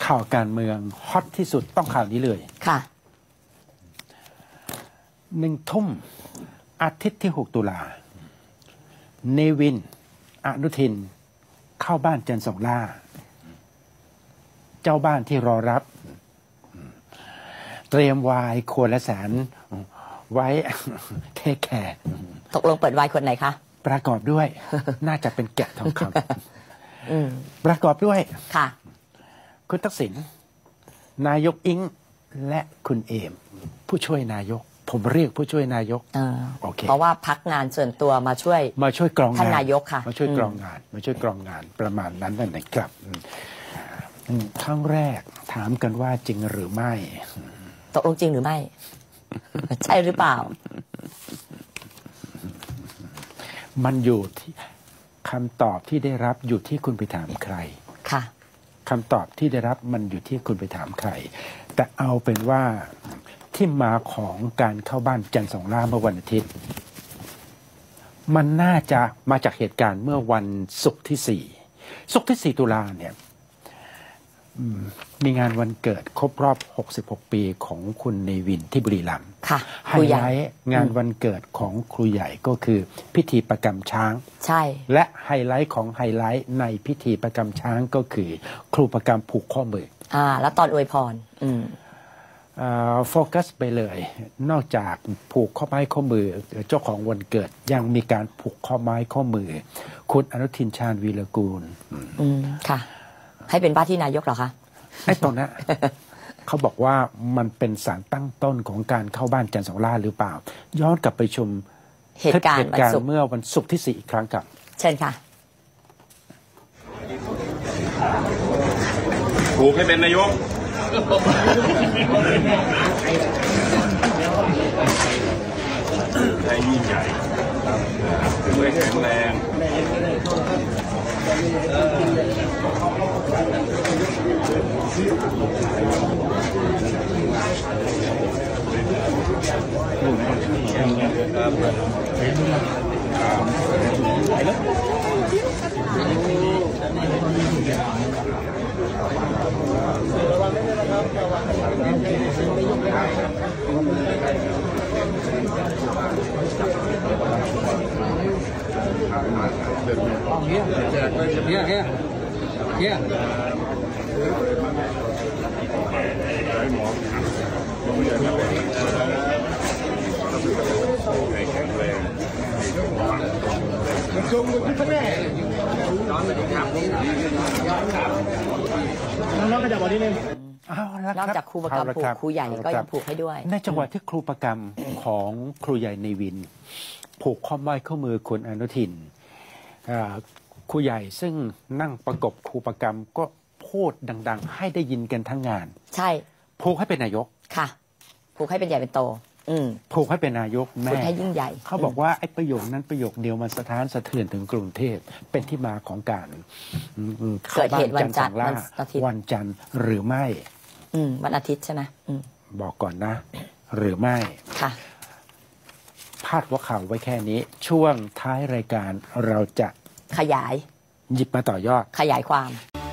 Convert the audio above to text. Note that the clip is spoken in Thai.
ข่าวการเมืองฮอตที่สุดต้องข่าวนี้เลยค่ะ 1 ทุ่มอาทิตย์ที่ 6 ตุลาเนวินอนุทินเข้าบ้านจันทร์สองล่าเจ้าบ้านที่รอรับเตรียมไวน์ขวดละแสนไว้เทคแคร์ตกลงเปิดไวน์ขวดไหนคะประกอบด้วยน่าจะเป็นแกะทองคำประกอบด้วยค่ะคุณทักษิณนายกอิงและคุณเอมผู้ช่วยนายกผมเรียกผู้ช่วยนายกโอเคเพราะว่าพักงานส่วนตัวมาช่วยกรองงานท่านนายกค่ะมาช่วยกรองงานประมาณนั้นนั่นเองครับครั้งแรกถามกันว่าจริงหรือไม่ตกลงจริงหรือไม่ ใช่หรือเปล่ามันอยู่ที่คำตอบที่ได้รับอยู่ที่คุณไปถามใครค่ะคำตอบที่ได้รับมันอยู่ที่คุณไปถามใครแต่เอาเป็นว่าที่มาของการเข้าบ้านจันทร์สองล่าเมื่อวันอาทิตย์มันน่าจะมาจากเหตุการณ์เมื่อวันศุกร์ที่4 ตุลาเนี่ยมีงานวันเกิดครบรอบ66 ปีของคุณเนวินที่บุรีรัมย์ไฮไลท์งานวันเกิดของครูใหญ่ก็คือพิธีประกำช้างใช่และไฮไลท์ของไฮไลท์ในพิธีประกำช้างก็คือครูประกำผูกข้อมือแล้วตอนอวยพรโฟกัสไปเลยนอกจากผูกข้อไม้ข้อมือเจ้าของวันเกิดยังมีการผูกข้อไม้ข้อมือคุณอนุทินชาญวีรกูลค่ะให้เป็นว่าที่นายกเหรอคะไอ้ตรงนั้น เขาบอกว่ามันเป็นสารตั้งต้นของการเข้าบ้านจันทร์สองล่าหรือเปล่าย้อนกลับไปชมเหตุการณ์เมื่อวันศุกร์ที่4อีกครั้งครับเชิญค่ะถูกให้เป็นนายกให้ยิ่งใหญ่ถือว่าแข็งแรงนอกจากครูประกำผูกครูใหญ่ก็ยังผูกให้ด้วยในจังหวะที่ครูประกำของครูใหญ่ในวินผูกข้อไม้ข้อมือคุณอนุทินครูใหญ่ซึ่งนั่งประกบครูประกำก็พูดดังๆให้ได้ยินกันทั้งงานใช่ผูกให้เป็นนายกค่ะผูกให้เป็นใหญ่เป็นโตผูกให้เป็นนายกแม่ผูกให้ยิ่งใหญ่เขาบอกว่าไอ้ประโยคนั้นประโยคเดียวมันสะท้านสะเทือนถึงกรุงเทพเป็นที่มาของการเกิดเหตุวันจันทร์วันจันทร์หรือไม่วันอาทิตย์ใช่ไหมบอกก่อนนะหรือไม่ค่ะพาดหัวข่าวไว้แค่นี้ช่วงท้ายรายการเราจะขยายหยิบมาต่อยอดขยายความ